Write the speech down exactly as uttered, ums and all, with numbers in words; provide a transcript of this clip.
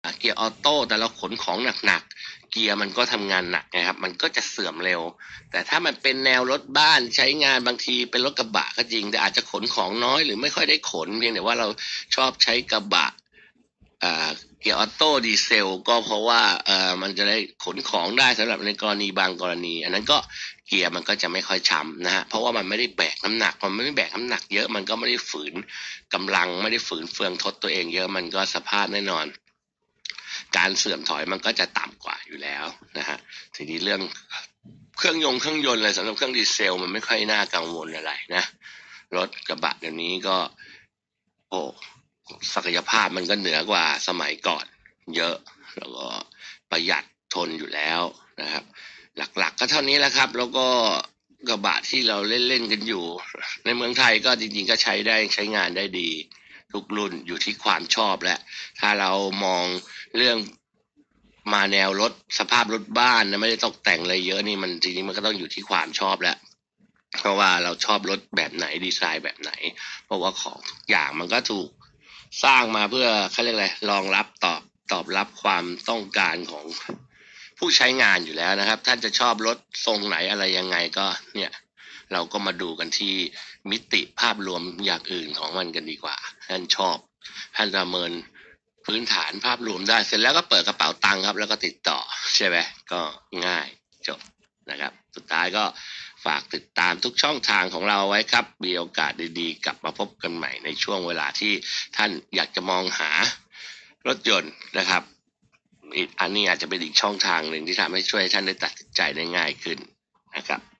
เกียร์ออโต้แต่เราขนของหนักๆเกียร์มันก็ทำงานหนักนะครับมันก็จะเสื่อมเร็วแต่ถ้ามันเป็นแนวรถบ้านใช้งานบางทีเป็นรถกระบะก็จริงแต่อาจจะขนของน้อยหรือไม่ค่อยได้ขนเพียงแต่ว่าเราชอบใช้กระบะเกียร์ออโต้ดีเซลก็เพราะว่าเอ่อมันจะได้ขนของได้สำหรับในกรณีบางกรณีอันนั้นก็เกียร์มันก็จะไม่ค่อยช้ำนะฮะเพราะว่ามันไม่ได้แบกน้ำหนักมันไม่ได้แบกน้ำหนักเยอะมันก็ไม่ได้ฝืนกำลังไม่ได้ฝืนเฟืองทดตัวเองเยอะมันก็สภาพแน่นอนการเสื่อมถอยมันก็จะต่ำกว่าอยู่แล้วนะฮะทีนี้เรื่องเครื่องยนต์เครื่องยนต์อะไรสำหรับเครื่องดีเซลมันไม่ค่อยน่ากังวลอะไรนะรถกระบะเดี๋ยวนี้ก็โอ้ศักยภาพมันก็เหนือกว่าสมัยก่อนเยอะแล้วก็ประหยัดทนอยู่แล้วนะครับหลักๆก็เท่านี้แหละครับแล้วก็กระบะที่เราเล่นๆกันอยู่ในเมืองไทยก็จริงๆก็ใช้ได้ใช้งานได้ดีทุกรุ่นอยู่ที่ความชอบและถ้าเรามองเรื่องมาแนวรถสภาพรถบ้านนะไม่ได้ตกแต่งอะไรเยอะนี่มันจริงๆมันก็ต้องอยู่ที่ความชอบแล้วเพราะว่าเราชอบรถแบบไหนดีไซน์แบบไหนเพราะว่าของทุกอย่างมันก็ถูกสร้างมาเพื่อเขาเรียกอะไรรองรับตอบตอบรับความต้องการของผู้ใช้งานอยู่แล้วนะครับท่านจะชอบรถทรงไหนอะไรยังไงก็เนี่ยเราก็มาดูกันที่มิติภาพรวมอย่างอื่นของมันกันดีกว่าท่านชอบท่านประเมินพื้นฐานภาพรวมได้เสร็จแล้วก็เปิดกระเป๋าตังค์ครับแล้วก็ติดต่อใช่ไหมก็ง่ายจบนะครับสุดท้ายก็ฝากติดตามทุกช่องทางของเราไว้ครับมีโอกาสดีๆกลับมาพบกันใหม่ในช่วงเวลาที่ท่านอยากจะมองหารถยนต์นะครับอันนี้อาจจะเป็นอีกช่องทางหนึ่งที่ทำให้ช่วยท่านได้ตัดสินใจได้ง่ายขึ้นนะครับ